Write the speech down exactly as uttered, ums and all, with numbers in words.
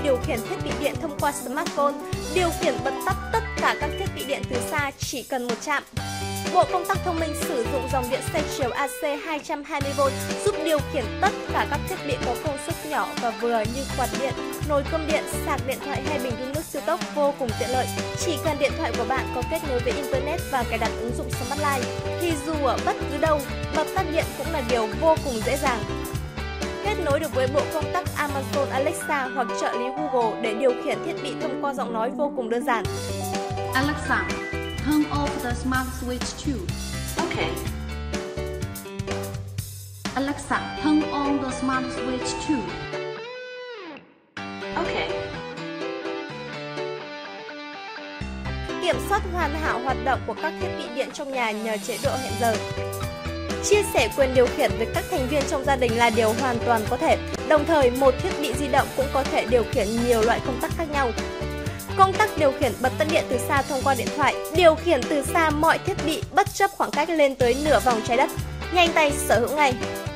điều khiển thiết bị điện thông qua smartphone, điều khiển bật tắt tất cả các thiết bị điện từ xa chỉ cần một chạm. Bộ công tắc thông minh sử dụng dòng điện xoay chiều a xê hai trăm hai mươi vôn giúp điều khiển tất cả các thiết bị có công suất nhỏ và vừa như quạt điện, nồi cơm điện, sạc điện thoại hay bình đun nước siêu tốc, vô cùng tiện lợi. Chỉ cần điện thoại của bạn có kết nối với Internet và cài đặt ứng dụng Smart Life thì dù ở bất cứ đâu, bật tắt điện cũng là điều vô cùng dễ dàng. Kết nối được với bộ công tắc Amazon Alexa hoặc trợ lý Google để điều khiển thiết bị thông qua giọng nói vô cùng đơn giản. Alexa, turn off the smart switch two. Okay. Alexa, turn on the smart switch two. Okay. Kiểm soát hoàn hảo hoạt động của các thiết bị điện trong nhà nhờ chế độ hẹn giờ. Chia sẻ quyền điều khiển với các thành viên trong gia đình là điều hoàn toàn có thể. Đồng thời, một thiết bị di động cũng có thể điều khiển nhiều loại công tắc khác nhau. Công tắc điều khiển bật tắt điện từ xa thông qua điện thoại, điều khiển từ xa mọi thiết bị bất chấp khoảng cách lên tới nửa vòng trái đất. Nhanh tay sở hữu ngay!